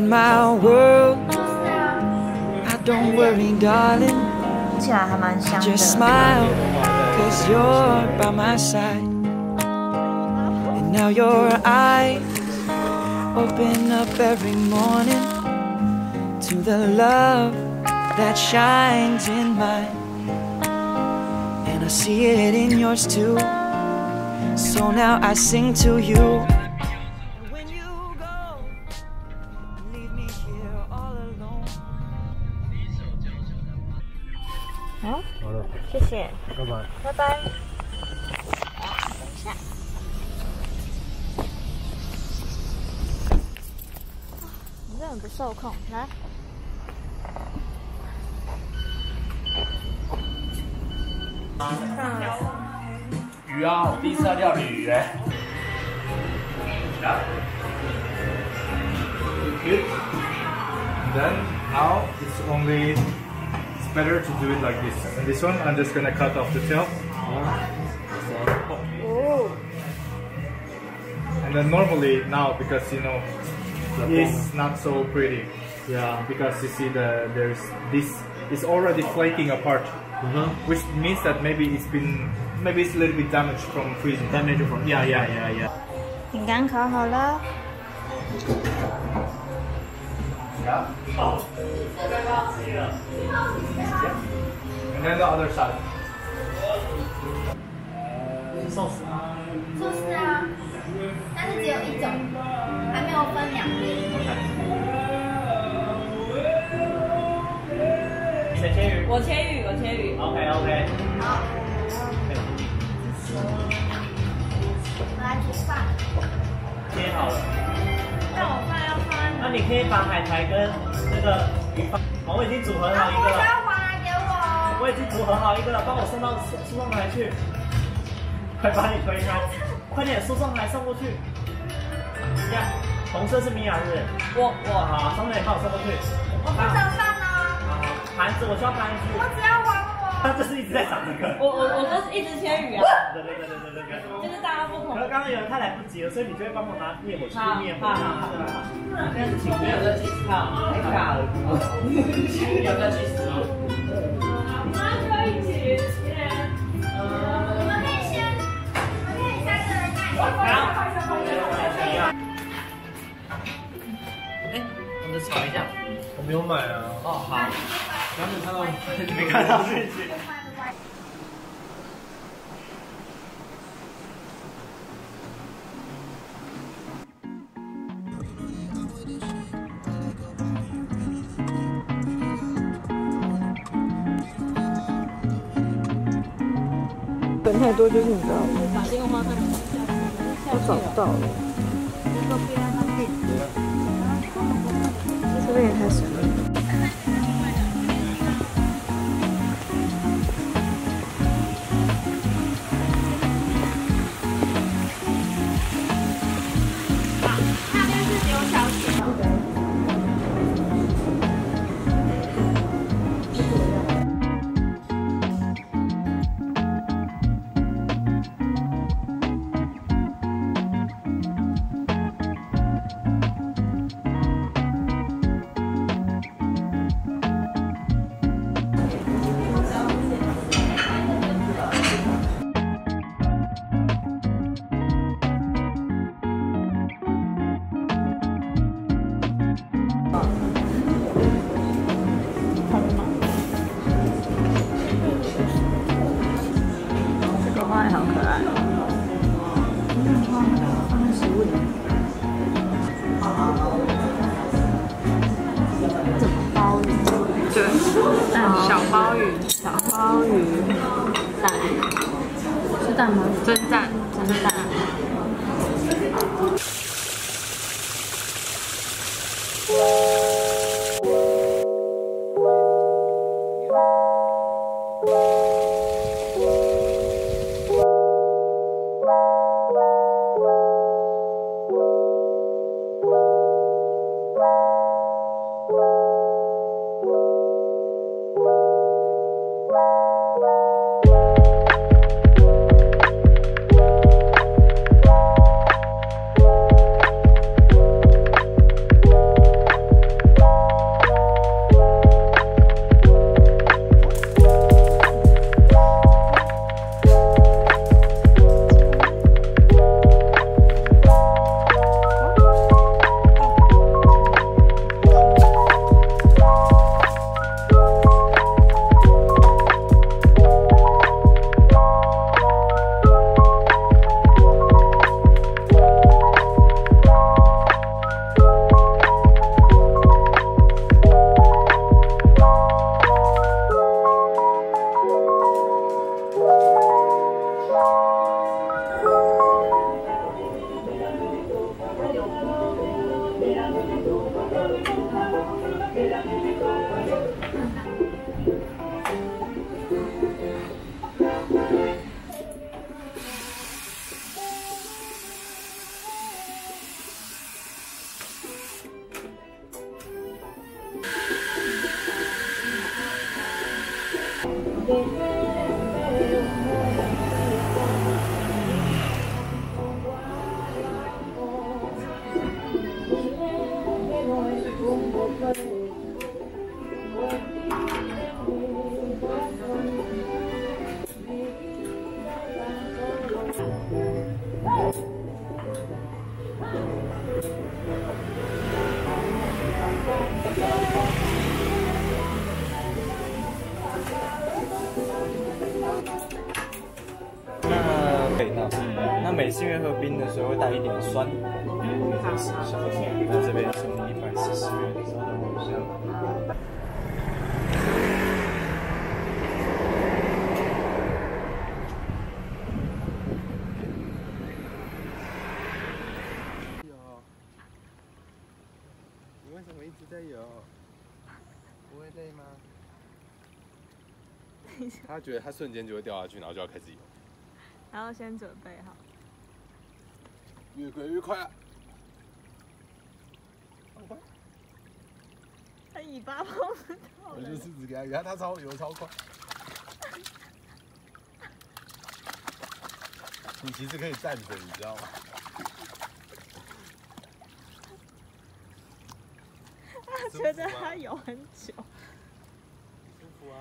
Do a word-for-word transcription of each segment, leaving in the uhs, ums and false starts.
my world. I don't worry, darling. 起来还蛮香的。 Just smile, cause you're by my side. And now your eyes open up every morning to the love that shines in mine. And I see it in yours too. So now I sing to you. When you go, leave me here all alone. 好， 好了， 谢谢， 拜拜。 拜拜。等一下，你这很不受控，来。 鱼啊，我第一次要料理鱼哎。Good. Then now it's only it's better to do it like this. And this one I'm just gonna cut off the tail. Oh. And then normally now because you know it's not so pretty. Yeah. Because you see the there's this is already flaking apart. Uh-huh. Which means that maybe it's been maybe it's a little bit damaged from freezing. Damaged from yeah yeah yeah yeah. 饼干烤好了。 Yeah. Oh. And then the other side. 寿司。 寿司啊，但是只有一种，还没有分两边。 谁切鱼？ 我切鱼，我切鱼。 OK OK。 好。我来煮饭。 切好了。 但我饭要放在哪？ 那你可以把海苔跟那个鱼放。好，我已经组合好一个了。 不要还来给我。 我已经组合好一个了，帮我送到输送台去。快把你推开，快点输送台送过去。呀，红色是米娅是？我我好，松姐帮我送过去。 我不想饭呢。 好，盘子我需要盘子。 我只要还我。 他就是一直在找这个。 我我我就是一直切鱼啊。 对对对对对对对。 就是大家不同。 可是刚刚有人他来不及了，所以你就会帮我拿灭火器灭火。好好好。 没有在计时啊，太尬了。你有在计时吗？ 妈就一起。你们可以先，你们可以三个人干一下。快快快快！ 哎，我们炒一下。 我没有买啊。 哦，好。 刚才看到没看到讯息。 本太多就是你知道吗？ 打电话看。 我找不到了。这边也太神了。 好可爱哦！嗯，放放在食物里面。怎么鲍鱼？对，蛋小鲍鱼，小鲍鱼，蛋，是蛋吗？蒸蛋，蒸蛋。 那对，那那每次因为喝冰的时候会带一点酸。嗯，好，谢谢。那这边送你一百四十元，稍等我一下。 游，你为什么一直在游？不会累吗？他觉得他瞬间就会掉下去，然后就要开始游。 然后先准备好。 越滚越快啊！好快！ 他尾巴碰不到。 我就试试给他，你看他超游超快。你其实可以站着，你知道吗？ 他觉得他游很久。 舒服啊！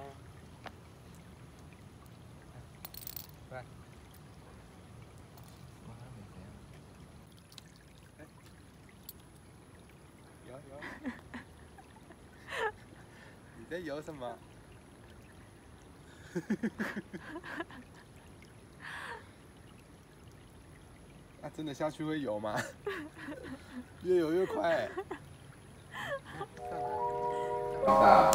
来。游游。你在游什么？啊，真的下去会游吗？越游越快、欸。大。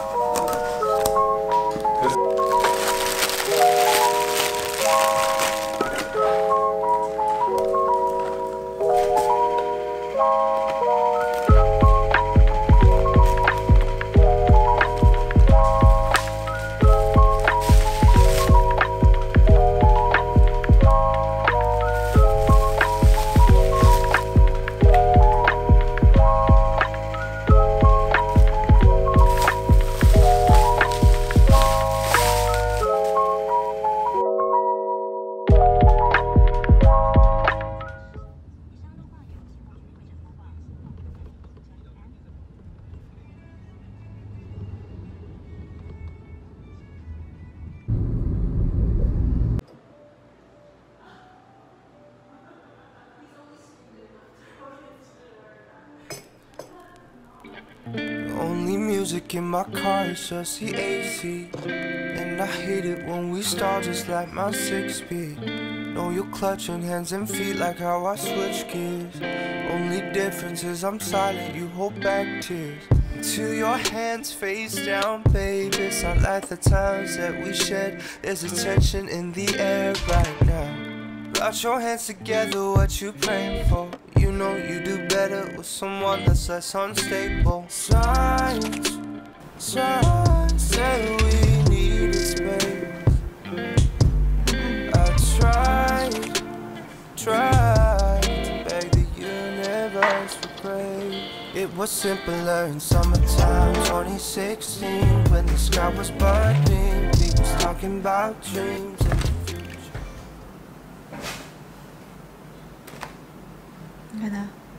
Only music in my car is just the A C, and I hate it when we start just like my six speed. Know you clutching hands and feet like how I switch gears. Only difference is I'm silent, you hold back tears. Till your hands face down, babe. It's not like the times that we shed. There's a tension in the air right now. Put your hands together, what you praying for? You know you do better with someone that's less unstable. Signs, signs say we needed space. I tried, tried to beg the universe for grace. It was simpler in summertime twenty sixteen, when the sky was burning. We was talking about dreams and the future. 你看它，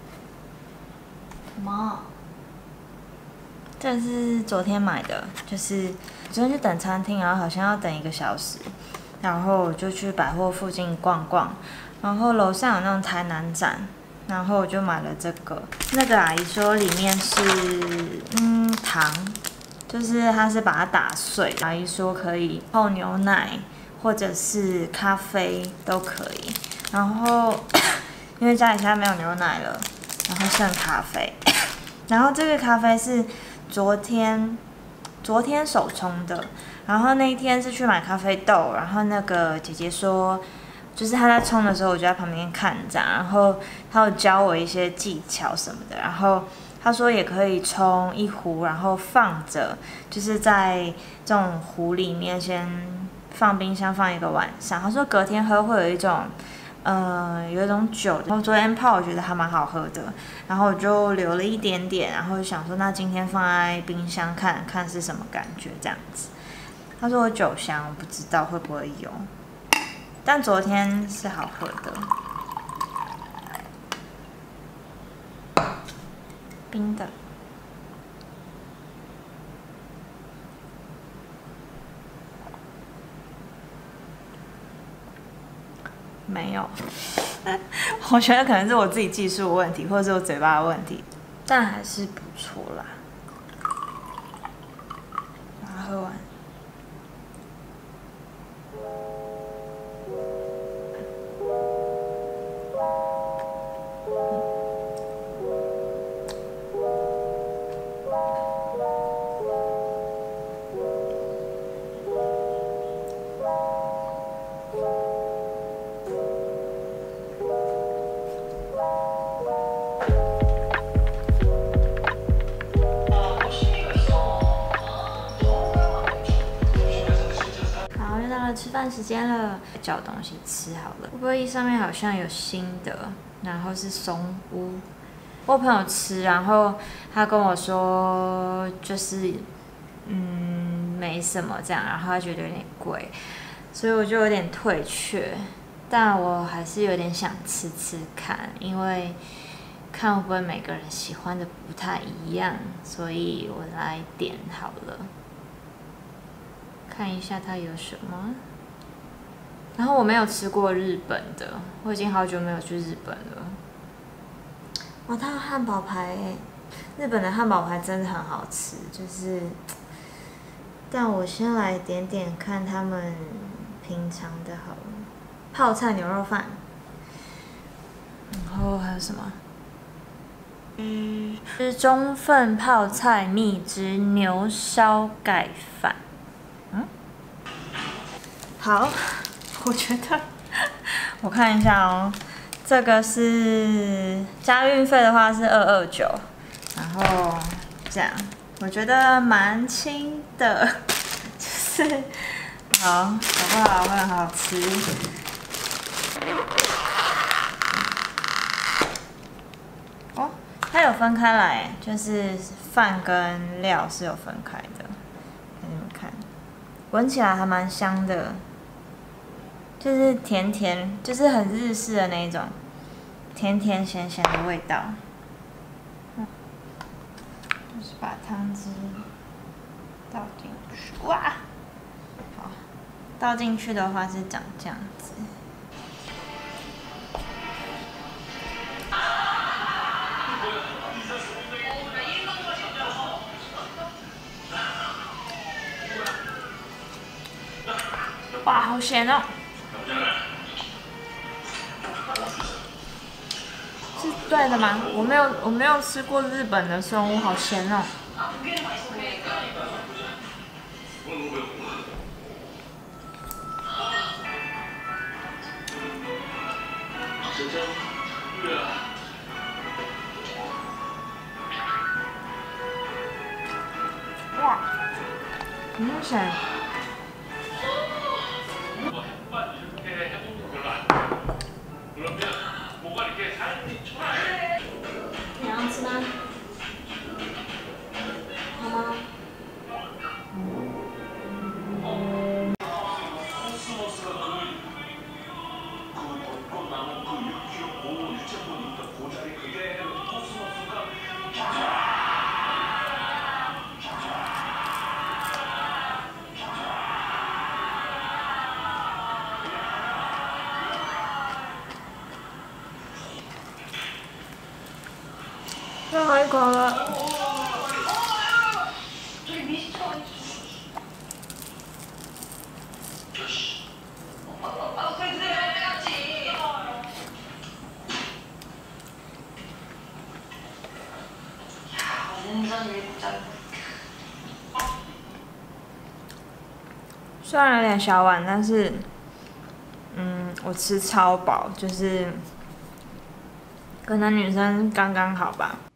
猫，这是昨天买的，就是昨天去等餐厅，然后好像要等一个小时，然后我就去百货附近逛逛，然后楼上有那种台南展，然后我就买了这个。那个阿姨说里面是嗯糖，就是她是把它打碎，阿姨说可以泡牛奶或者是咖啡都可以，然后。因为家里现在没有牛奶了，然后剩咖啡，然后这个咖啡是昨天昨天手冲的，然后那一天是去买咖啡豆，然后那个姐姐说，就是她在冲的时候，我就在旁边看着，然后她有教我一些技巧什么的，然后她说也可以冲一壶，然后放着，就是在这种壶里面先放冰箱放一个晚上，她说隔天喝会有一种。呃，有一种酒，然后昨天泡我觉得还蛮好喝的，然后我就留了一点点，然后想说那今天放在冰箱看看是什么感觉这样子。 他说我酒香，我不知道会不会有，但昨天是好喝的。冰的。没有，我觉得可能是我自己技术的问题，或者是我嘴巴的问题，但还是不错啦。把它喝完。吃饭时间了，找东西吃好了。Uber Eats上面好像有新的，然后是松屋。我朋友吃，然后他跟我说，就是嗯没什么这样，然后他觉得有点贵，所以我就有点退却。但我还是有点想吃吃看，因为看会不会每个人喜欢的不太一样，所以我来点好了。看一下它有什么。然后我没有吃过日本的，我已经好久没有去日本了。哇，它有汉堡排诶，日本的汉堡排真的很好吃，就是。但我先来点点看他们平常的好了，泡菜牛肉饭，然后还有什么？嗯，是中份泡菜蜜汁牛烧盖饭。嗯，好，我觉得我看一下哦，这个是加运费的话是二二九，然后这样，我觉得蛮轻的，就是好，好不好？会很好吃。哦，它有分开来，就是饭跟料是有分开的，给你们看。闻起来还蛮香的，就是甜甜，就是很日式的那一种，甜甜咸咸的味道。嗯，就是把汤汁倒进去，哇，好，倒进去的话是长这样子。哇，好咸哦！是对的吗？我没有，我没有吃过日本的松屋，好咸哦。哇，很咸。你要吃吗？好吗？最后一口了。虽然有点小碗，但是，嗯，我吃超饱，就是可能女生刚刚好吧。